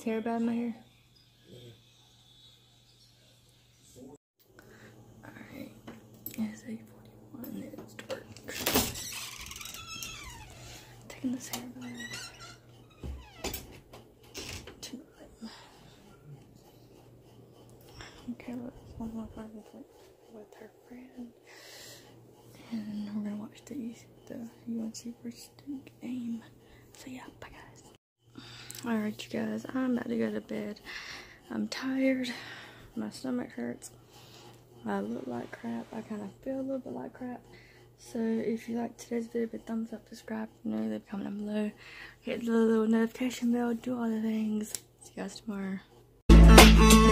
hair bad in my hair? Alright. It's 8:41. It's dark. Taking this hair bath. Tonight. Okay, look. One more friend with her friend. And we're gonna watch the UNC versus Duke game. So yeah, bye guys. Alright you guys, I'm about to go to bed. I'm tired. My stomach hurts. I look like crap. I kind of feel a little bit like crap. So if you like today's video, give a thumbs up, subscribe, leave a comment down below. Hit the little notification bell, do all the things. See you guys tomorrow.